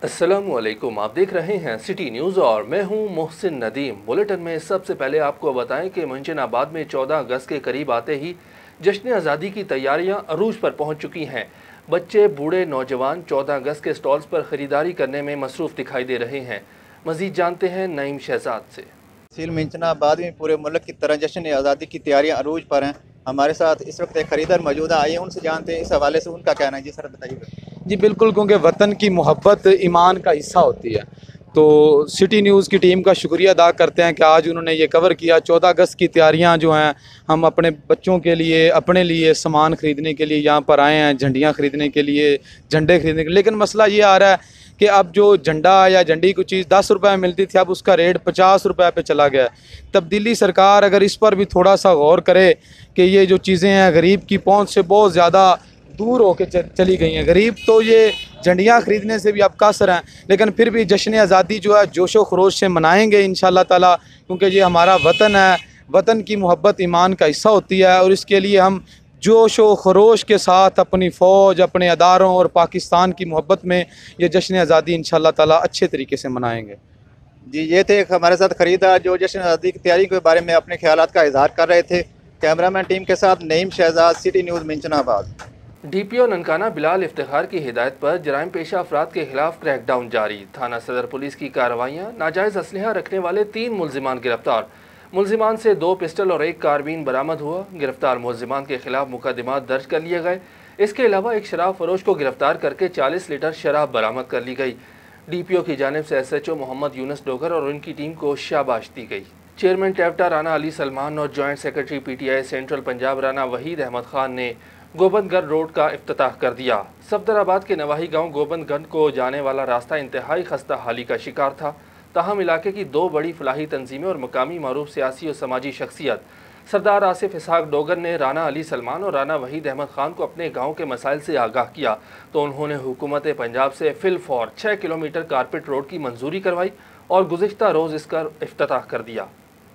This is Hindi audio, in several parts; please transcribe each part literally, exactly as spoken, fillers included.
अस्सलामुअलैकुम, आप देख रहे हैं सिटी न्यूज़ और मैं हूं मोहसिन नदीम। बुलेटिन में सबसे पहले आपको बताएं कि मंजनाबाद में चौदह अगस्त के करीब आते ही जश्न आज़ादी की तैयारियां अरूज पर पहुंच चुकी हैं। बच्चे, बूढ़े, नौजवान चौदह अगस्त के स्टॉल्स पर ख़रीदारी करने में मसरूफ़ दिखाई दे रहे हैं। मज़ीद जानते हैं नईम शहजाद से। तहसील मंजनाबाद में पूरे मुल्क की तरह जश्न आज़ादी की तैयारियां अरूज पर हैं। हमारे साथ इस वक्त एक खरीदार मौजूद है, आइए उनसे जानते हैं इस हवाले से उनका कहना है। जी सर बताइए। जी बिल्कुल, क्योंकि वतन की मोहब्बत ईमान का हिस्सा होती है। तो सिटी न्यूज़ की टीम का शुक्रिया अदा करते हैं कि आज उन्होंने ये कवर किया। चौदह अगस्त की तैयारियां जो हैं, हम अपने बच्चों के लिए, अपने लिए सामान ख़रीदने के लिए यहाँ पर आए हैं, झंडियाँ ख़रीदने के लिए, झंडे ख़रीदने के लिए। लेकिन मसला ये आ रहा है कि अब जो झंडा या झंडी को चीज़ दस रुपये में मिलती थी, अब उसका रेट पचास रुपये पे चला गया। तब्दीली सरकार अगर इस पर भी थोड़ा सा गौर करे कि ये जो चीज़ें हैं गरीब की पहुँच से बहुत ज़्यादा दूर होके चली गई हैं। गरीब तो ये झंडियाँ ख़रीदने से भी अब कासर हैं, लेकिन फिर भी जश्न आज़ादी जो है जोशो खरोश से मनाएंगे इंशाअल्लाह ताला, क्योंकि ये हमारा वतन है। वतन की मोहब्बत ईमान का हिस्सा होती है और इसके लिए हम जोशो खरोश के साथ अपनी फ़ौज, अपने अदारों और पाकिस्तान की मोहब्बत में ये जश्न आज़ादी इंशाअल्लाह ताला अच्छे तरीके से मनाएंगे। जी ये थे हमारे साथ खरीदार जो जश्न आज़ादी की तैयारी के बारे में अपने ख्यालात का इजहार कर रहे थे। कैमरामैन टीम के साथ Naeem Shahzad, city news Manjanabad. D P O Nankana Bilal Iftikhar की हिदायत पर जराइम पेशा अफराद के खिलाफ क्रैकडाउन जारी। थाना सदर पुलिस की कार्रवाइयाँ, नाजायज़ असलहा रखने वाले तीन मुलजिमान गिरफ्तार। मुलजिमान से दो पिस्टल और एक कारबीन बरामद हुआ। गिरफ्तार मुलजिमान के खिलाफ मुकदमा दर्ज कर लिए गए। इसके अलावा एक शराब फरोश को गिरफ्तार करके चालीस लीटर शराब बरामद कर ली गई। डी पी ओ की जानिब से S H O Mohammad Younus Dogar और उनकी टीम को शाबाश दी गई। चेयरमैन टैप्टा राना अली सलमान और joint secretary P T I central Punjab Rana Waheed Ahmed Khan ने गोबंदगढ़ रोड का इफ्तिताह कर दिया। सफदराबाद के नवाही गांव गोबंदगढ़ को जाने वाला रास्ता इंतहाई खस्ता हाली का शिकार था। ताहम इलाके की दो बड़ी फलाही तंजीमें और मकामी मारूफ सियासी और समाजी शख्सियत सरदार आसिफ इसहाक डोगर ने राना अली सलमान और राना वहीद अहमद खान को अपने गांव के मसाइल से आगाह किया तो उन्होंने हुकूमत पंजाब से फिल फॉर छः किलोमीटर कारपेट रोड की मंजूरी करवाई और गुज़िश्ता रोज़ इसका इफ्तिताह कर दिया।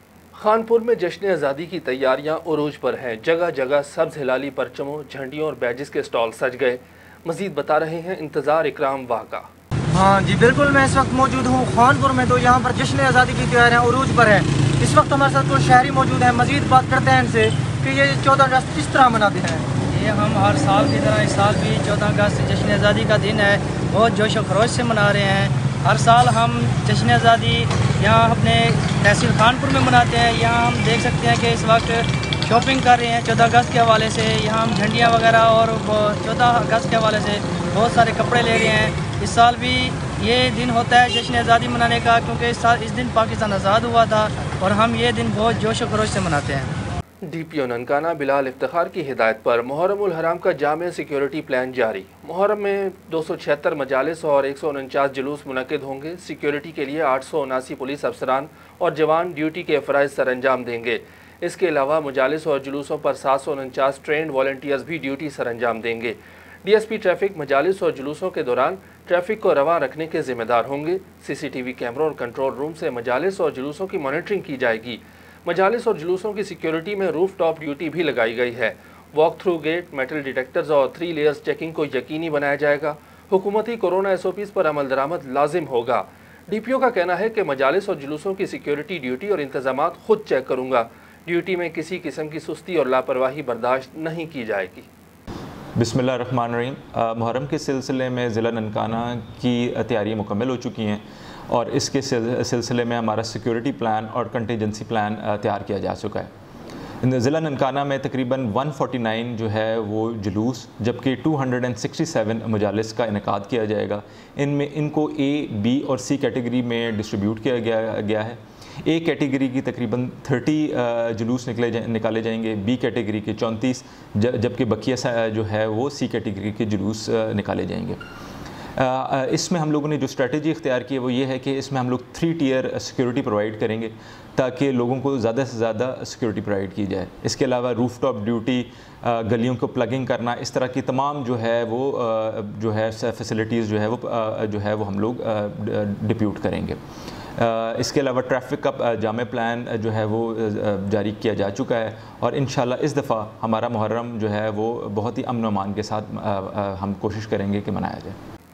खानपुर में जश्न आज़ादी की तैयारियां उरूज पर हैं। जगह जगह सब्ज हिलाली परचमों, झंडियों और बैजिस के स्टॉल सज गए। मजीद बता रहे हैं इंतज़ार इकराम वाका। हाँ जी बिल्कुल, मैं इस वक्त मौजूद हूँ खानपुर में। तो यहाँ पर जश्न आज़ादी की तैयारियां उरूज पर है। इस वक्त हमारे साथ कुछ शहरी मौजूद हैं। मजीद बात करते हैं इनसे कि ये चौदह अगस्त किस तरह मनाते हैं। ये हम हर साल की तरह इस साल भी चौदह अगस्त जश्न आज़ादी का दिन है, बहुत जोश व खरोश से मना रहे हैं। हर साल हम जश्न आज़ादी यहाँ अपने तहसील खानपुर में मनाते हैं। यहाँ हम देख सकते हैं कि इस वक्त शॉपिंग कर रहे हैं चौदह अगस्त के हवाले से। यहाँ हम झंडियाँ वगैरह और चौदह अगस्त के हवाले से बहुत सारे कपड़े ले रहे हैं। इस साल भी ये दिन होता है जश्न आज़ादी मनाने का, क्योंकि इस साल इस दिन पाकिस्तान आज़ाद हुआ था और हम ये दिन बहुत जोश व खरोश से मनाते हैं। D P O Nankana Bilal Iftikhar की हिदायत पर मुहर्रम उल हराम का जामे सिक्योरिटी प्लान जारी। मुहर्रम में दो सौ छिहत्तर मजालिस और एक सौ उनचास जुलूस मुनक़िद होंगे। सिक्योरिटी के लिए आठ सौ उनासी पुलिस अफसरान और जवान ड्यूटी के फ़राइज़ सर अंजाम देंगे। इसके अलावा मजालिस और जुलूसों पर सात सौ उनचास ट्रेंड वॉलंटियर्स भी ड्यूटी सर अंजाम देंगे। डी एस पी ट्रैफिक मजालिस और जुलूसों के दौरान ट्रैफिक को रवा रखने के ज़िम्मेदार होंगे। सी सी टी वी कैमरों और कंट्रोल रूम से मजालिस और जुलूसों की मॉनिटरिंग की जाएगी। मजालिस और जुलूसों की सिक्योरिटी में रूफ टॉप ड्यूटी भी लगाई गई है। Walk through gate, metal detectors और थ्री लेयर्स चेकिंग को यकीनी बनाया जाएगा। हुकूमती कोरोना एस ओ पीज़ पर अमल दरामद लाजिम होगा। डी पी ओ का कहना है कि मजालिस और जुलूसों की सिक्योरिटी ड्यूटी और इंतजामात खुद चेक करूँगा। ड्यूटी में किसी किस्म की सुस्ती और लापरवाही बर्दाश्त नहीं की जाएगी। बिस्मिल्लाहिर्रहमानिर्रहीम। मुहर्रम के सिलसिले में ज़िला ननकाना की तैयारियाँ मुकम्मल हो चुकी हैं और इसके सिलसिले में हमारा सिक्योरिटी प्लान और कंटीजेंसी प्लान तैयार किया जा चुका है। ज़िला ननकाना में तकरीबन एक सौ उनचास जो है वो जुलूस, जबकि दो सौ सड़सठ मजालिस का इनेकाद किया जाएगा। इनमें इनको ए, बी और सी कैटेगरी में डिस्ट्रीब्यूट किया गया गया है। ए कैटेगरी की तकरीबन तीस जुलूस निकले जा, निकाले जाएंगे, बी कैटेगरी के चौंतीस, जबकि बकिया जो है वो सी कैटेगरी के जुलूस निकाले जाएंगे। इसमें हम लोगों ने जो स्ट्रेटजी इख्तियार की है वो ये है कि इसमें हम लोग थ्री टियर सिक्योरिटी प्रोवाइड करेंगे ताकि लोगों को ज़्यादा से ज़्यादा सिक्योरिटी प्रोवाइड की जाए। इसके अलावा रूफ टॉप ड्यूटी, गलियों को प्लगिंग करना, इस तरह की तमाम जो है वो जो है फैसिलिटीज़ जो है वो जो है वो हम लोग डिप्यूट करेंगे। इसके अलावा ट्रैफिक का जामे प्लान जो है वो जारी किया जा चुका है और इंशाल्लाह इस दफ़ा हमारा मुहर्रम जो है वो बहुत ही अमन व अमान के साथ हम कोशिश करेंगे कि मनाया जाए।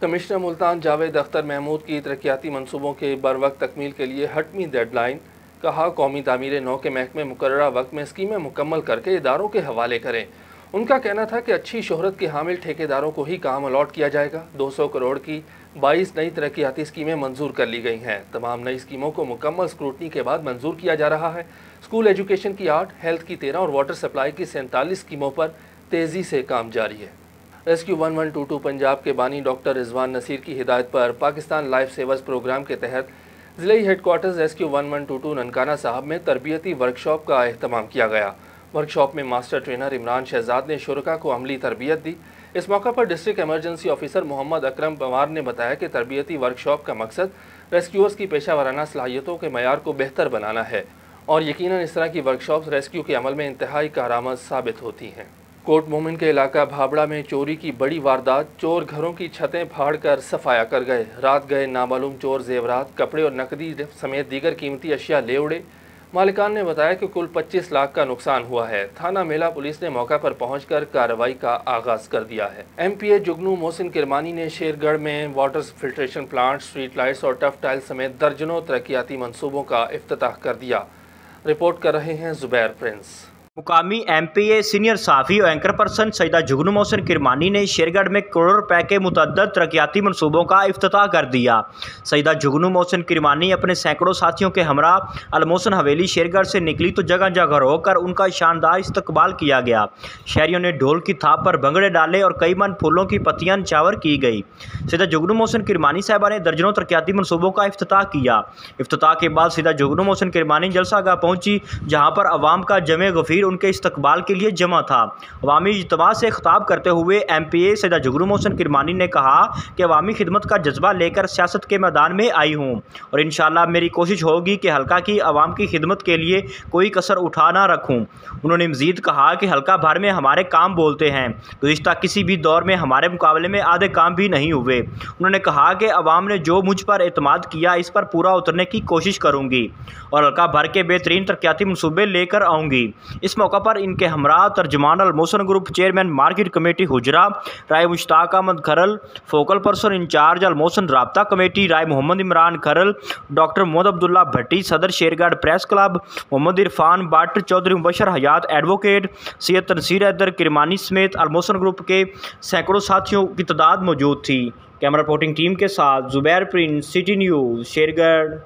कमिश्नर मुल्तान जावेद अख्तर महमूद की तरक्याती मनसूबों के बर वक्त तकमील के लिए हटमी डेडलाइन। कहा, कौमी तामीर नौ के महकमे मुकर्ररा वक्त में स्कीमें मुकम्मल करके इदारों के हवाले करें। उनका कहना था कि अच्छी शोहरत के हामिल ठेकेदारों को ही काम अलॉट किया जाएगा। दो सौ करोड़ की बाईस नई तरक्याती स्कीमें मंजूर कर ली गई हैं। तमाम नई स्कीमों को मुकम्मल स्क्रूटनी के बाद मंजूर किया जा रहा है। स्कूल एजुकेशन की आठ, हेल्थ की तेरह और वाटर सप्लाई की सैंतालीस स्कीमों पर तेज़ी से काम जारी है। Rescue one one two two Punjab के बानी डॉक्टर रिजवान नसीर की हिदायत पर पाकिस्तान लाइफ सेवर्स प्रोग्राम के तहत ज़िले headquarters rescue one one two two Nankana Sahib में तरबियती वर्कशॉप का अहतमाम किया गया। वर्कशॉप में मास्टर ट्रेनर इमरान शहजाद ने शुरका को अमली तरबियत दी। इस मौका पर district emergency officer Mohammad Akram Pawar ने बताया कि तरबियती वर्कशॉप का मकसद रेस्क्यूअर्स की पेशा वराना सलाहियतों के मयार को बेहतर बनाना है और यकीनन इस तरह की वर्कशॉप्स रेस्क्यू के अमल में इंतहाई कारआमद साबित होती हैं। कोट मोमिन के इलाका भाबड़ा में चोरी की बड़ी वारदात। चोर घरों की छतें फाड़ कर सफाया कर गए। रात गए नामालूम चोर जेवरात, कपड़े और नकदी समेत दीगर कीमती अशिया ले उड़े। मालिकान ने बताया कि कुल पच्चीस लाख का नुकसान हुआ है। थाना मेला पुलिस ने मौका पर पहुंचकर कार्रवाई का आगाज कर दिया है। एम पी ए जुगनू मोहसिन किरमानी ने शेरगढ़ में water filtration plant, street lights और टफ टाइल समेत दर्जनों तरक्याती मनसूबों का इफ्तिताह कर दिया। रिपोर्ट कर रहे हैं जुबैर प्रिंस। मुकामी एम पी ए सीनियर साफ़ी और एंकर पर्सन सईदा जुगनू मोहसिन किरमानी ने शेरगढ़ में करोड़ों रुपए के मुतअद्दिद तरक्याती मनसूबों का इफ्तिताह कर दिया। सईदा जुगनू मोहसिन किरमानी अपने सैकड़ों साथियों के हमरा अलमोहसिन हवेली शेरगढ़ से निकली तो जगह जगह रोकर उनका शानदार इस्तकबाल किया गया। शहरियों ने ढोल की थाप पर भंगड़े डाले और कई मन फूलों की पत्तियां निछावर की गई। सईदा जुगनू मोहसिन किरमानी साहबा ने दर्जनों तरक्याती मनसूबों का इफ्तिताह किया। इफ्तिताह के बाद सईदा जुगनू मोहसिन किरमानी जलसागाह पहुंची, जहाँ पर अवाम का जमे गफीर उनके इस्तकबाल के लिए जमा था। अवामी इज्तिमा से खिताब करते हुए एम पी ए सईदा जुगनू मोहसिन किरमानी ने कहा कि अवामी खिदमत का जज्बा लेकर सियासत के मैदान में आई हूँ और इंशाअल्लाह मेरी कोशिश होगी कि हल्का की अवाम की खिदमत के लिए कोई कसर उठा ना रखूँ। उन्होंने मज़ीद कहा कि हल्का भर में हमारे काम बोलते हैं, गुज़िश्ता किसी भी दौर में हमारे मुकाबले में आधे काम भी नहीं हुए। उन्होंने कहा कि अवाम ने जो मुझ पर एतमाद किया इस पर पूरा उतरने की कोशिश करूँगी और हल्का भर के बेहतरीन तरक्याती मनसूबे लेकर आऊँगी। इस मौका पर इनके हमरा तर्जमान Almohsin group chairman market committee Hujra Rai Mushtaq Ahmad Kharal, focal person incharge Almohsin राब्ता कमेटी राय मोहम्मद इमरान खरल, डॉक्टर मोहम्मद अब्दुल्ला भट्टी सदर Shergarh press club, Mohammad Irfan Bhatt, Chaudhry Mubashar Hayat advocate, Syed Tanseer Haider Kirmani समेत अलमोहसिन ग्रुप के सैकड़ों साथियों की तादाद मौजूद थी। कैमरा रिपोर्टिंग टीम के साथ जुबैर प्रिंस, सिटी न्यूज़, शेरगढ़।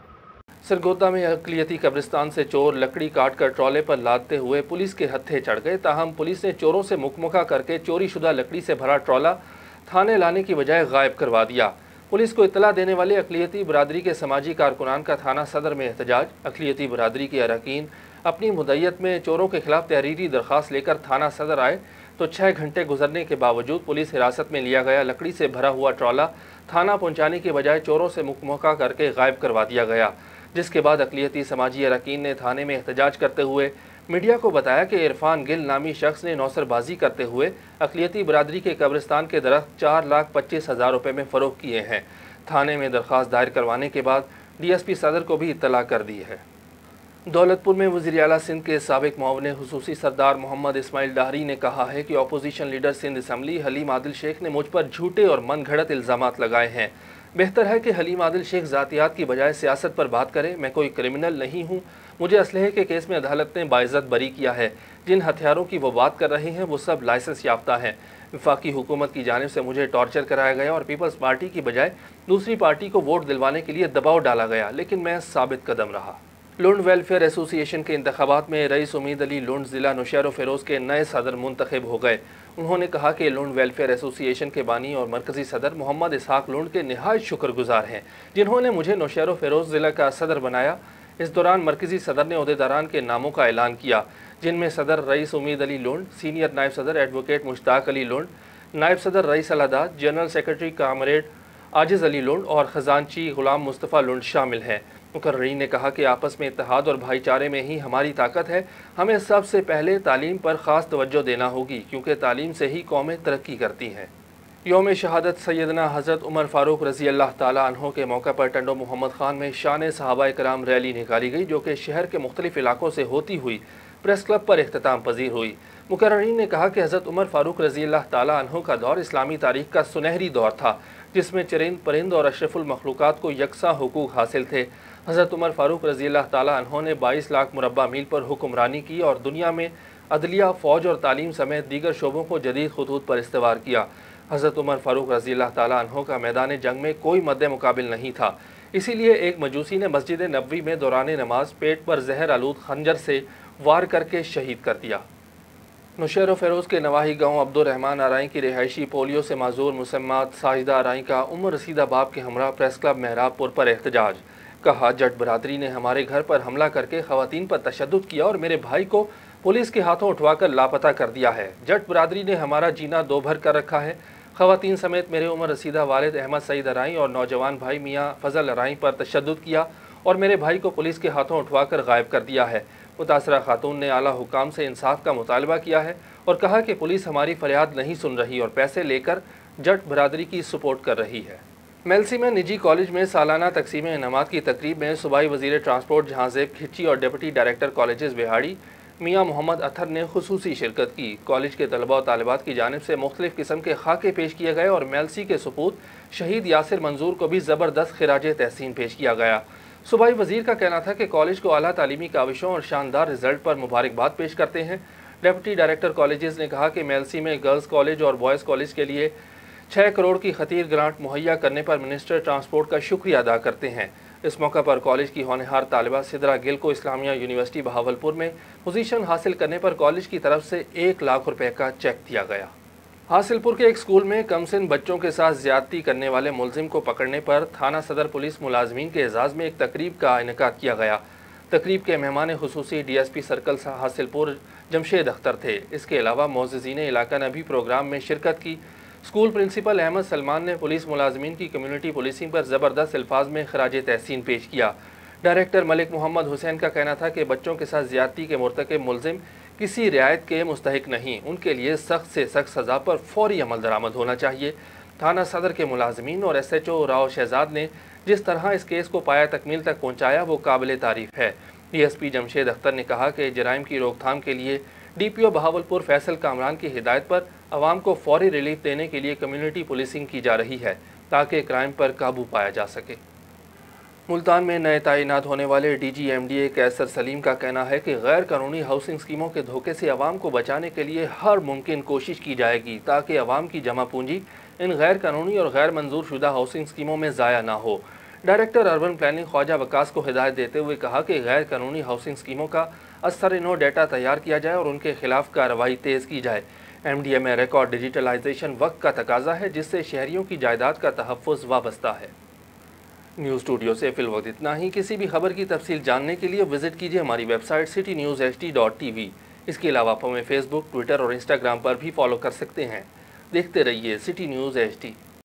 सरगोदा में अक़लियती कब्रिस्तान से चोर लकड़ी काट कर ट्रॉले पर लादते हुए पुलिस के हत्थे चढ़ गए। ताहम पुलिस ने चोरों से मुकमुका करके चोरी शुदा लकड़ी से भरा ट्रॉला थाने लाने की बजाय गायब करवा दिया। पुलिस को इत्तला देने वाले अक़लियती बरादरी के समाजी कारकुनान का थाना सदर में एहतजाज। अक़लियती बरादरी के अरकान अपनी मुद्दत में चोरों के खिलाफ तहरीरी दरख्वास्त लेकर थाना सदर आए तो छः घंटे गुजरने के बावजूद पुलिस हिरासत में लिया गया लकड़ी से भरा हुआ ट्रॉला थाना पहुँचाने के बजाय चोरों से मुकमुका करके गायब करवा दिया गया, जिसके बाद अक़लियती समाजी अरकान ने थाने में एहतजाज करते हुए मीडिया को बताया कि इरफान गिल नामी शख्स ने नौसरबाजी करते हुए अक़लियती बरादरी के कब्रिस्तान के दरख्त चार लाख पच्चीस हज़ार रुपये में फ़रोख्त किए हैं। थाने में दरख्वास्त दायर करवाने के बाद डी एस पी सदर को भी इत्तला कर दी है। दौलतपुर में वज़ीर आला सिंध के साबिक़ मुअव्विन खुसूसी सरदार मोहम्मद इस्माइल डाहरी ने कहा है कि opposition leader Sindh assembly Haleem Adil Sheikh ने मुझ पर झूठे और मनगढ़ंत इल्ज़ामात लगाए हैं। बेहतर है कि हलीम आदिल शेख ज़ातियात की बजाय सियासत पर बात करें। मैं कोई क्रिमिनल नहीं हूँ। मुझे असलहे के केस में अदालत ने बाइज़्ज़त बरी किया है। जिन हथियारों की वो बात कर रहे हैं वो सब लाइसेंस याफ्ता हैं। वफाकी हुकूमत की जानिब से मुझे टॉर्चर कराया गया और पीपल्स पार्टी की बजाय दूसरी पार्टी को वोट दिलवाने के लिए दबाव डाला गया, लेकिन मैं साबित कदम रहा। लुंड वेलफेयर एसोसिएशन के इंतखाबात में रईस उम्मीद अली लुंड ज़िला नौशहर फ़िरोज़ के नए सदर मुंतखब हो गए। उन्होंने कहा कि लुंड वेलफेयर एसोसिएशन के बानी और मरकज़ी सदर मोहम्मद इसहाक लुंड के नहायत शुक्रगुजार हैं, जिन्होंने मुझे नौशहर फ़िरोज़ ज़िला का सदर बनाया। इस दौरान मरकज़ी सदर ने ओहदेदारान के नामों का ऐलान किया, जिनमें सदर रईस उम्मीद अली लुंड, सीनियर नायब सदर एडवोकेट मुश्ताक अली लुंड, नायब सदर Rais Allahdad, general secretary comrade Aziz Ali Lund और ख़जानची ग़ुलाम मुस्तफ़ा लुंड शामिल हैं। मुकर्रीन ने कहा कि आपस में इत्तेहाद और भाईचारे में ही हमारी ताकत है। हमें सबसे पहले तालीम पर ख़ास तवज्जो देना होगी, क्योंकि तालीम से ही कौमें तरक्की करती हैं। यौम शहादत सैयदना हज़रत उमर फ़ारूक रज़ी अल्लाह ताला अन्हो के मौका पर टंडो मोहम्मद ख़ान में शान सहाबा कराम रैली निकाली गई, जो कि शहर के मुख्तलिफ़ इलाकों से होती हुई प्रेस क्लब पर इख्तिताम पजीर हुई। मुकर्रीन ने कहा कि हज़रत उमर फ़ारूक रज़ी अल्लाह ताला अन्हो का दौर इस्लामी तारीख़ का सुनहरी दौर था, जिसमें चरिंद परिंद और अशरफुल मखलूक़ात को यकसा हुकूक हासिल थे। हज़रत उमर फ़ारूक रज़ी अल्लाह ताला अन्हो ने बाईस लाख मुरब्बा मील पर हुक्मरानी की और दुनिया में अदलिया, फ़ौज और तालीम समेत दीगर शोबों को जदीद खतूत पर इस्तेवार किया। हज़रत उमर फ़ारूक रज़ी अल्लाह ताला अन्हो का मैदान जंग में कोई मद्दे मुकाबिल नहीं था, इसीलिए एक मजूसी ने मस्जिद नबवी में दौरान नमाज पेट पर जहर आलूद खंजर से वार करके शहीद कर दिया। नौशहर फ़ेरोज़ के नवाही गाँव अब्दुर्रहमान आरई की रिहायशी पोलियो से माजूर मुसम्मात साजिदा आरई का उम्र रसीदा बाप के हमरा प्रेस क्लब मेहराबपुर पर एहतजाज। कहा, जट बरादरी ने हमारे घर पर हमला करके ख़वातीन पर तशद्दुद किया और मेरे भाई को पुलिस के हाथों उठवाकर लापता कर दिया है। जट बरादरी ने हमारा जीना दो भर कर रखा है। ख़वातीन समेत मेरे उम्र रसीदा वालिद अहमद सईद आरई और नौजवान भाई मियाँ फजल आरई पर तशद्दुद किया और मेरे भाई को पुलिस के हाथों उठवाकर गायब कर दिया है। मुतासरा खातून ने आला हुकाम से इंसाफ का मुतालबा किया है और कहा कि पुलिस हमारी फरियाद नहीं सुन रही और पैसे लेकर जट बरादरी की सपोर्ट कर रही है। मेलसी में निजी कॉलेज में सालाना तकसीम इनामात की तकरीब में सूबाई वज़ीर ट्रांसपोर्ट जहांजेब खिच्ची और डिप्टी डायरेक्टर कॉलेजेस बिहाड़ी मियाँ मोहम्मद अतहर ने खुसूसी शिरकत की। कॉलेज के तलबा और तालिबात की जानिब से मुख्तलिफ़ किस्म के खाके पेश किए गए और मेलसी के सपूत शहीद यासिर मंजूर को भी ज़बरदस्त खिराज तहसीन पेश किया गया। सूबाई वज़ीर का कहना था कि कॉलेज को आला तालीमी काविशों और शानदार रिजल्ट पर मुबारकबाद पेश करते हैं। डिप्टी डायरेक्टर कॉलेजेस ने कहा कि मेलसी में गर्ल्स कॉलेज और बॉयज़ कॉलेज के लिए छः करोड़ की खतीर ग्रांट मुहैया करने पर मिनिस्टर ट्रांसपोर्ट का शुक्रिया अदा करते हैं। इस मौका पर कॉलेज की होनहार तालिबा सिद्रा गिल को इस्लामिया यूनिवर्सिटी बहावलपुर में पोजीशन हासिल करने पर कॉलेज की तरफ से एक लाख रुपए का चेक दिया गया। हासिलपुर के एक स्कूल में कमसिन बच्चों के साथ ज्यादती करने वाले मुलजिम को पकड़ने पर थाना सदर पुलिस मुलाजमीन के एजाज़ में एक तकरीब का इनेकाद किया गया। तकरीब के मेहमान खुसूसी D S P circle Hasilpur Jamshed Akhtar थे। इसके अलावा मोअज़्ज़िज़ीन इलाका ने भी प्रोग्राम में शिरकत की। स्कूल प्रिंसिपल अहमद सलमान ने पुलिस मुलाजमीन की कम्युनिटी पुलिसिंग पर ज़बरदस्त अल्फाज में खराज तहसीन पेश किया। डायरेक्टर मलिक मोहम्मद हुसैन का कहना था कि बच्चों के साथ ज्यादती के मुर्तकब मुलजिम किसी रियायत के मुस्तहिक नहीं, उनके लिए सख्त से सख्त सज़ा पर फौरी अमल दरामद होना चाहिए। थाना सदर के मुलाजमीन और S H O Rao Shahzad ने जिस तरह इस केस को पाया तकमील तक पहुँचाया वो काबिल तारीफ़ है। D S P Jamshed Akhtar ने कहा कि जराइम की रोकथाम के लिए D P O Bahawalpur Faisal Kamran की हिदायत पर आवाम को फौरी रिलीफ देने के लिए कम्युनिटी पुलिसिंग की जा रही है ताकि क्राइम पर काबू पाया जा सके। मुल्तान में नए तैनात होने वाले D G M D A Qaiser Saleem का कहना है कि गैर कानूनी हाउसिंग स्कीमों के धोखे से आवाम को बचाने के लिए हर मुमकिन कोशिश की जाएगी ताकि आवाम की जमा पूंजी इन गैर कानूनी और गैर मंजूर शुदा हाउसिंग स्कीमों में ज़ाया ना हो। Director urban planning Khwaja Waqas को हिदायत देते हुए कहा कि गैर कानूनी हाउसिंग स्कीमों का असर-ए-नौ डाटा तैयार किया जाए और उनके खिलाफ कार्रवाई तेज़ की जाए। एम डी ए में रिकॉर्ड डिजिटलाइजेशन वक्त का तकाजा है जिससे शहरियों की जायदाद का तहफ़्फ़ुज़ वाबस्ता है। न्यूज़ स्टूडियो से फ़िलवक्त इतना ही। किसी भी खबर की तफसील जानने के लिए विजिट कीजिए हमारी website city news H D dot T V. इसके अलावा आप हमें फेसबुक, ट्विटर और इंस्टाग्राम पर भी फॉलो कर सकते हैं। देखते रहिए सिटी न्यूज़ एच डी।